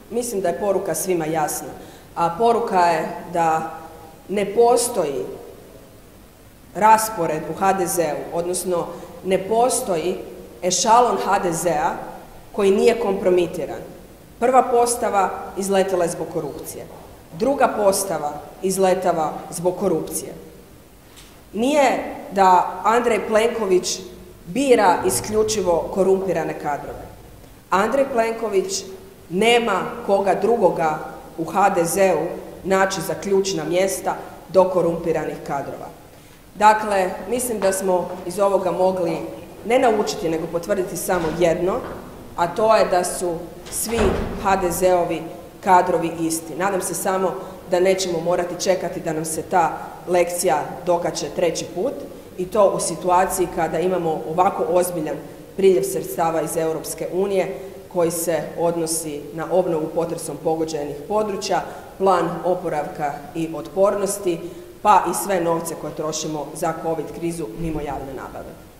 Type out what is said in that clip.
mislim da je poruka svima jasna. A poruka je da ne postoji raspored u HDZ-u, odnosno ne postoji ešalon HDZ-a koji nije kompromitiran. Prva postava izletela je zbog korupcije. Druga postava izletava zbog korupcije. Nije da Andrej Plenković bira isključivo korumpirane kadrove. Andrej Plenković nema koga drugoga u HDZ-u naći za ključna mjesta do korumpiranih kadrova. Dakle, mislim da smo iz ovoga mogli ne naučiti, nego potvrditi samo jedno, a to je da su svi HDZ-ovi kadrovi isti. Nadam se samo da nećemo morati čekati da nam se ta lekcija dokače treći put i to u situaciji kada imamo ovako ozbiljan priljev sredstava iz Europske unije koji se odnosi na obnovu potresom pogođenih područja, plan oporavka i otpornosti, pa i sve novce koje trošimo za COVID krizu mimo javne nabave.